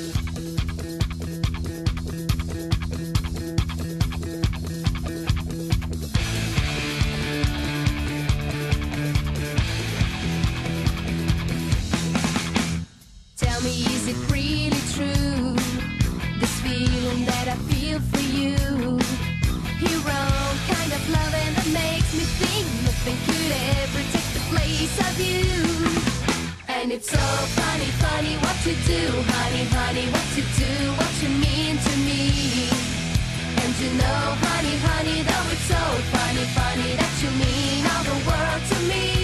Tell me, is it really true? This feeling that I feel for you, hero kind of loving that makes me think nothing could ever take the place of you. And it's so funny, funny what you do, honey, honey, what you do, what you mean to me. And you know, honey, honey, though it's so funny, funny that you mean all the world to me.